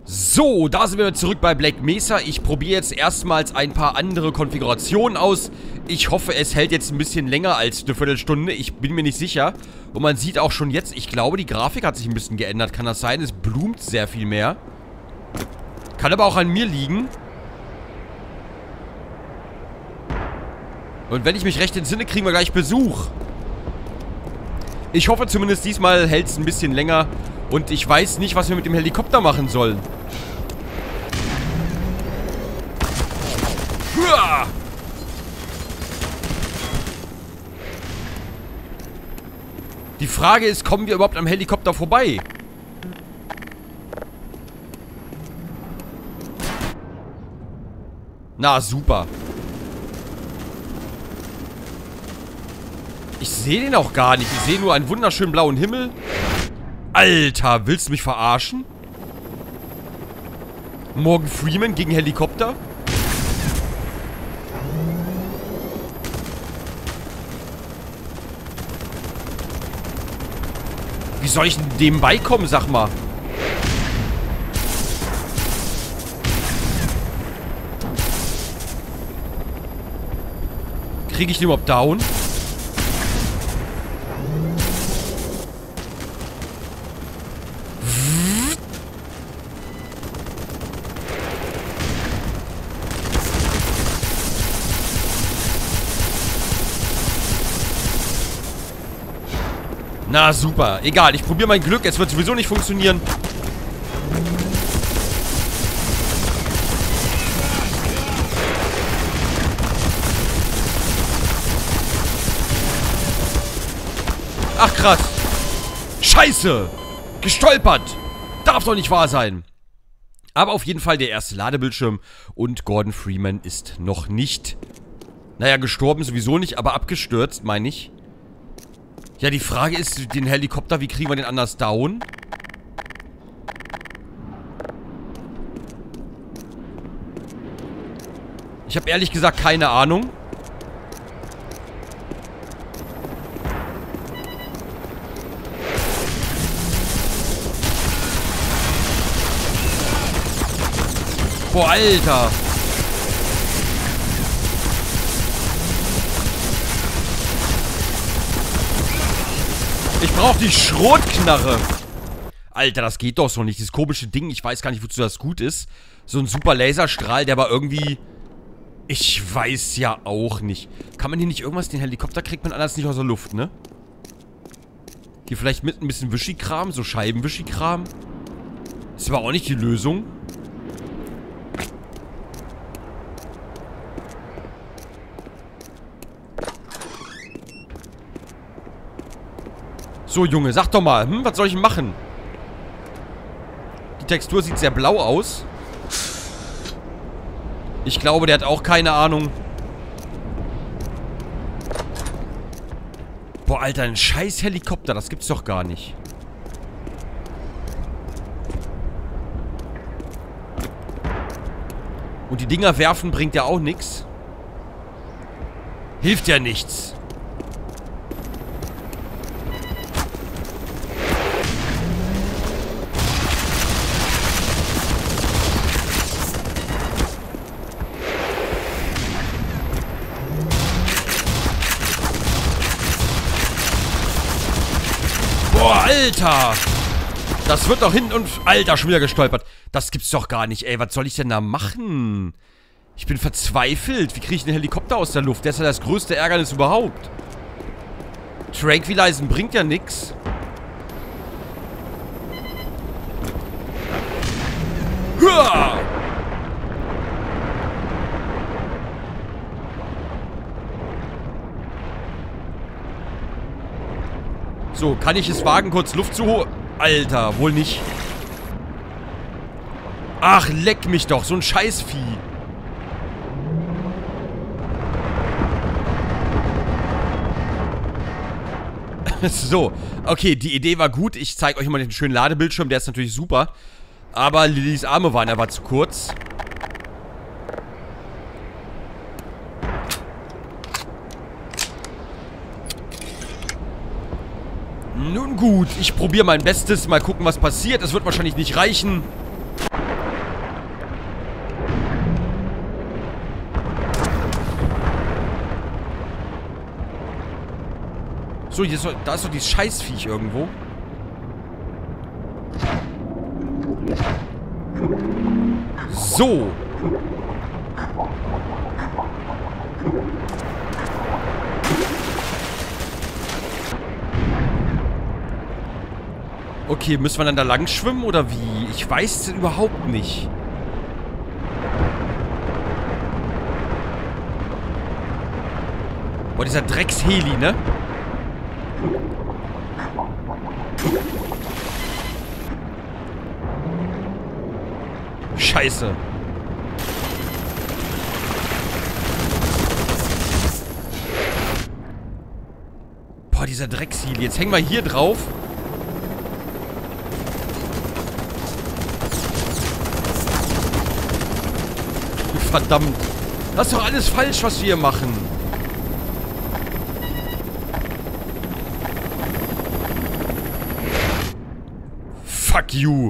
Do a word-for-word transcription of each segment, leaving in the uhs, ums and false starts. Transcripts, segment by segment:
So, da sind wir zurück bei Black Mesa. Ich probiere jetzt erstmals ein paar andere Konfigurationen aus. Ich hoffe, es hält jetzt ein bisschen länger als eine Viertelstunde. Ich bin mir nicht sicher. Und man sieht auch schon jetzt, ich glaube, die Grafik hat sich ein bisschen geändert. Kann das sein? Es blumt sehr viel mehr. Kann aber auch an mir liegen. Und wenn ich mich recht entsinne, kriegen wir gleich Besuch. Ich hoffe zumindest, diesmal hält es ein bisschen länger. Und ich weiß nicht, was wir mit dem Helikopter machen sollen. Huah! Die Frage ist, kommen wir überhaupt am Helikopter vorbei? Na, super. Ich sehe den auch gar nicht. Ich sehe nur einen wunderschönen blauen Himmel. Alter, willst du mich verarschen? Morgan Freeman gegen Helikopter? Wie soll ich denn dem beikommen, sag mal? Kriege ich den überhaupt down? Na super, egal, ich probiere mein Glück, es wird sowieso nicht funktionieren. Ach krass. Scheiße. Gestolpert. Darf doch nicht wahr sein. Aber auf jeden Fall der erste Ladebildschirm. Und Gordon Freeman ist noch nicht. Naja, gestorben sowieso nicht, aber abgestürzt, meine ich. Ja, die Frage ist, den Helikopter, wie kriegen wir den anders down? Ich habe ehrlich gesagt keine Ahnung. Boah, Alter. Ich brauche die Schrotknarre. Alter, das geht doch so nicht. Dieses komische Ding, ich weiß gar nicht, wozu das gut ist. So ein super Laserstrahl, der aber irgendwie... Ich weiß ja auch nicht. Kann man hier nicht irgendwas... Den Helikopter kriegt man anders nicht aus der Luft, ne? Hier vielleicht mit ein bisschen Wischikram, so Scheibenwischikram. Ist aber auch nicht die Lösung. So, Junge, sag doch mal, hm, was soll ich machen? Die Textur sieht sehr blau aus. Ich glaube, der hat auch keine Ahnung. Boah, Alter, ein scheiß Helikopter, das gibt's doch gar nicht. Und die Dinger werfen bringt ja auch nichts. Hilft ja nichts. Boah, Alter! Das wird doch hinten und... Alter, schon wieder gestolpert. Das gibt's doch gar nicht, ey. Was soll ich denn da machen? Ich bin verzweifelt. Wie kriege ich den Helikopter aus der Luft? Der ist ja das größte Ärgernis überhaupt. Tranquilizen bringt ja nix. Huah! So, kann ich es wagen, kurz Luft zu holen? Alter, wohl nicht. Ach, leck mich doch, so ein Scheißvieh. So, okay, die Idee war gut. Ich zeige euch mal den schönen Ladebildschirm, der ist natürlich super. Aber Lillys Arme waren aber zu kurz. Nun gut, ich probiere mein Bestes. Mal gucken, was passiert. Es wird wahrscheinlich nicht reichen. So, hier ist, so, da ist so dieses Scheißviech irgendwo. So. Okay, müssen wir dann da lang schwimmen oder wie? Ich weiß es überhaupt nicht. Boah, dieser Drecksheli, ne? Scheiße. Boah, dieser Drecksheli. Jetzt hängen wir hier drauf. Verdammt. Das ist doch alles falsch, was wir hier machen. Fuck you.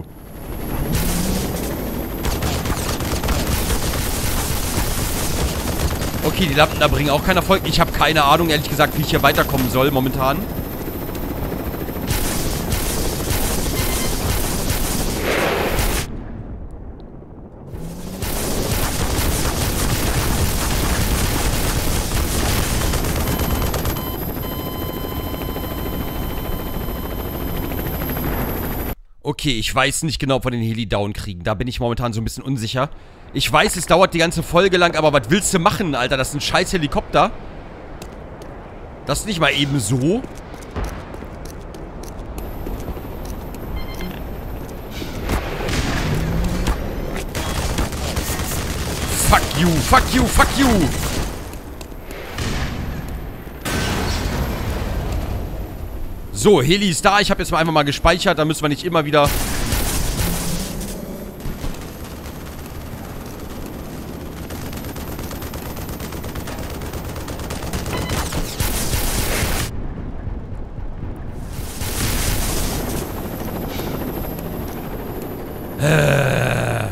Okay, die Lampen da bringen auch keinen Erfolg. Ich habe keine Ahnung, ehrlich gesagt, wie ich hier weiterkommen soll momentan. Okay, ich weiß nicht genau, ob wir den Heli down kriegen. Da bin ich momentan so ein bisschen unsicher. Ich weiß, es dauert die ganze Folge lang, aber was willst du machen, Alter? Das ist ein scheiß Helikopter. Das ist nicht mal eben so. Fuck you, fuck you, fuck you. So, Heli ist da. Ich habe jetzt mal einfach mal gespeichert. Da müssen wir nicht immer wieder... Äh...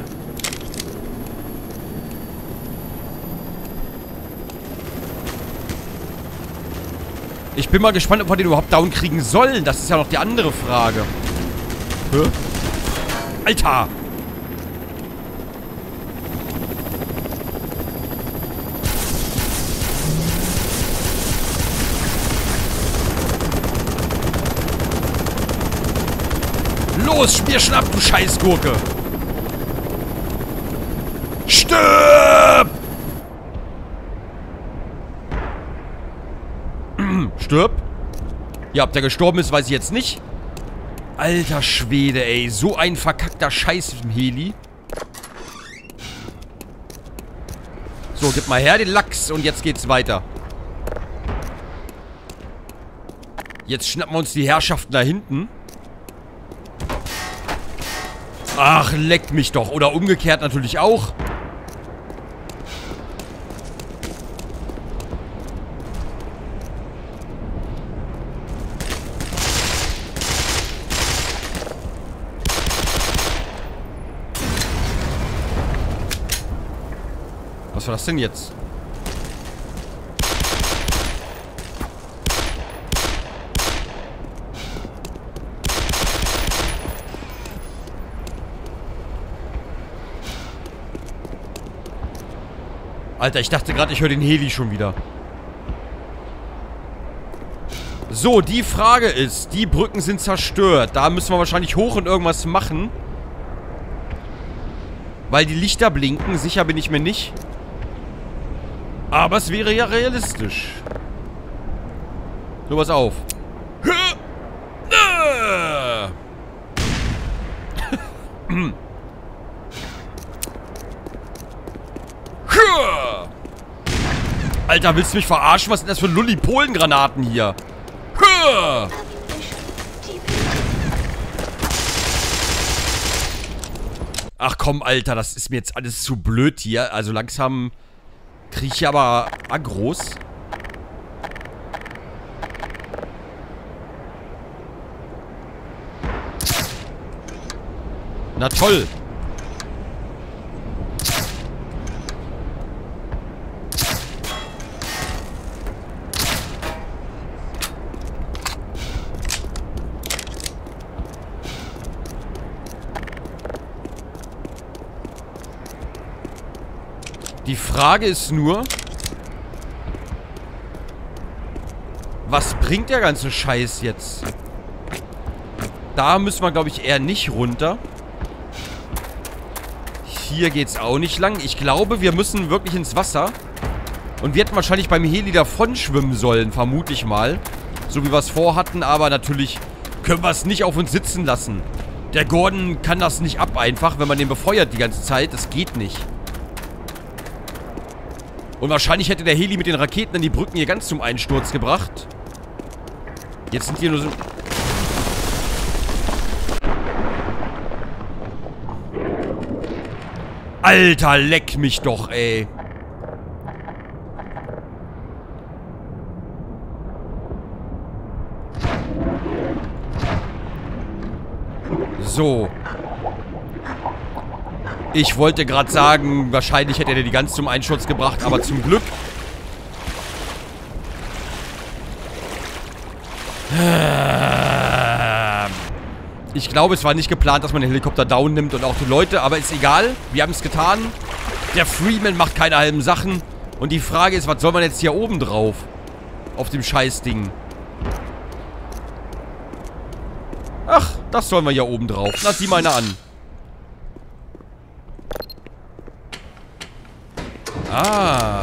Ich bin mal gespannt, ob wir den überhaupt down kriegen sollen. Das ist ja noch die andere Frage. Hä? Alter! Los, spiel schon ab, du Scheißgurke! Stirb! Stirb. Ja, ob der gestorben ist, weiß ich jetzt nicht. Alter Schwede, ey. So ein verkackter Scheiß im Heli. So, gib mal her den Lachs und jetzt geht's weiter. Jetzt schnappen wir uns die Herrschaften da hinten. Ach, leckt mich doch. Oder umgekehrt natürlich auch. Was war das denn jetzt? Alter, ich dachte gerade, ich höre den Heli schon wieder. So, die Frage ist, die Brücken sind zerstört. Da müssen wir wahrscheinlich hoch und irgendwas machen. Weil die Lichter blinken. Sicher bin ich mir nicht. Aber es wäre ja realistisch. So, pass auf. Alter, willst du mich verarschen? Was sind das für Lulli-Polen-Granaten hier? Ach komm, Alter, das ist mir jetzt alles zu blöd hier. Also langsam kriege ich aber Aggros. Na toll. Die Frage ist nur, was bringt der ganze Scheiß jetzt? Da müssen wir, glaube ich, eher nicht runter. Hier geht's auch nicht lang. Ich glaube, wir müssen wirklich ins Wasser. Und wir hätten wahrscheinlich beim Heli davon schwimmen sollen, vermutlich mal. So wie wir es vorhatten, aber natürlich können wir es nicht auf uns sitzen lassen. Der Gordon kann das nicht ab einfach, wenn man den befeuert die ganze Zeit. Das geht nicht. Und wahrscheinlich hätte der Heli mit den Raketen dann die Brücken hier ganz zum Einsturz gebracht. Jetzt sind hier nur so... Alter, leck mich doch, ey. So. Ich wollte gerade sagen, wahrscheinlich hätte er die ganz zum Einsturz gebracht, aber zum Glück. Ich glaube, es war nicht geplant, dass man den Helikopter down nimmt und auch die Leute, aber ist egal. Wir haben es getan. Der Freeman macht keine halben Sachen. Und die Frage ist, was soll man jetzt hier oben drauf? Auf dem Scheißding. Ach, das sollen wir hier oben drauf. Na, sieh mal einer an. Ah.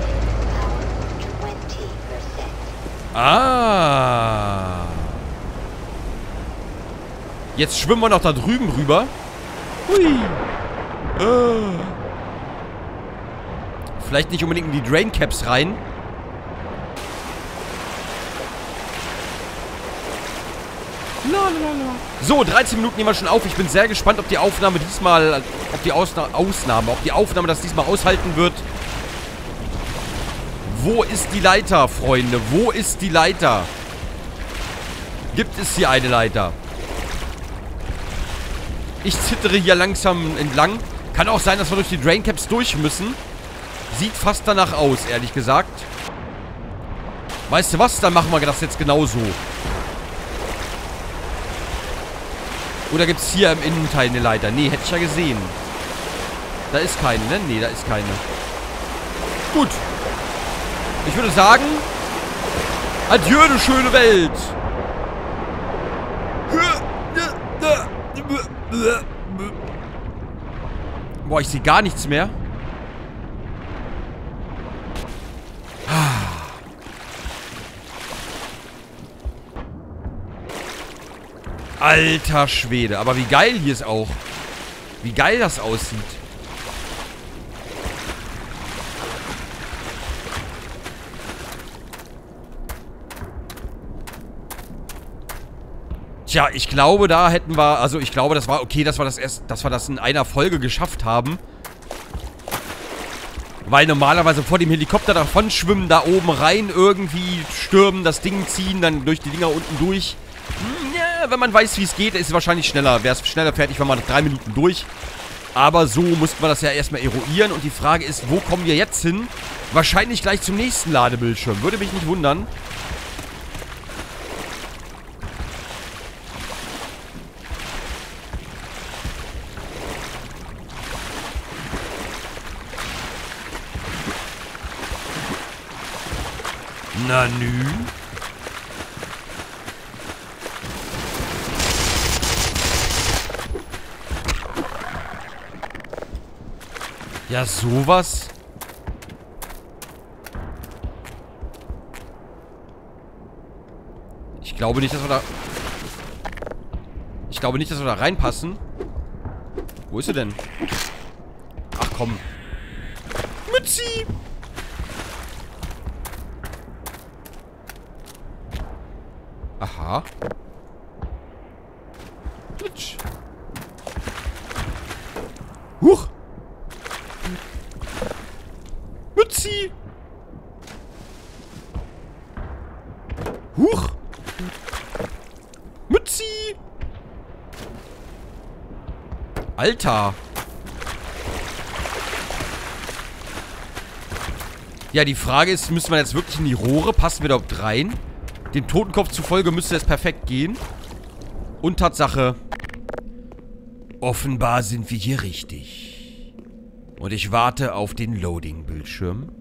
Ah. Jetzt schwimmen wir noch da drüben rüber. Hui. Ah. Vielleicht nicht unbedingt in die Drain Caps rein. So, dreizehn Minuten nehmen wir schon auf. Ich bin sehr gespannt, ob die Aufnahme diesmal, ob die Ausna Ausnahme, ob die Aufnahme das diesmal aushalten wird. Wo ist die Leiter, Freunde? Wo ist die Leiter? Gibt es hier eine Leiter? Ich zittere hier langsam entlang. Kann auch sein, dass wir durch die Drain Caps durch müssen. Sieht fast danach aus, ehrlich gesagt. Weißt du was? Dann machen wir das jetzt genauso. Oder gibt es hier im Innenteil eine Leiter? Nee, hätte ich ja gesehen. Da ist keine, ne? Nee, da ist keine. Gut. Ich würde sagen, adieu, du schöne Welt. Boah, ich sehe gar nichts mehr. Alter Schwede. Aber wie geil hier ist auch. Wie geil das aussieht. Tja, ich glaube, da hätten wir... Also ich glaube, das war okay, dass wir das erst... Dass wir das in einer Folge geschafft haben. Weil normalerweise vor dem Helikopter davon schwimmen, da oben rein irgendwie stürmen, das Ding ziehen, dann durch die Dinger unten durch. Ja, wenn man weiß, wie es geht, ist es wahrscheinlich schneller. Wäre es schneller fertig, wenn man nach drei Minuten durch. Aber so mussten wir das ja erstmal eruieren. Und die Frage ist, wo kommen wir jetzt hin? Wahrscheinlich gleich zum nächsten Ladebildschirm. Würde mich nicht wundern. Na nü. Ja, sowas. Ich glaube nicht, dass wir da... Ich glaube nicht, dass wir da reinpassen. Wo ist sie denn? Ach komm. Mützi! Aha. Glitsch. Huch! Mützi! Huch! Mützi! Alter! Ja, die Frage ist, müssen wir jetzt wirklich in die Rohre? Passen wir da überhaupt rein? Dem Totenkopf zufolge müsste es perfekt gehen. Und Tatsache, offenbar sind wir hier richtig. Und ich warte auf den Loading-Bildschirm.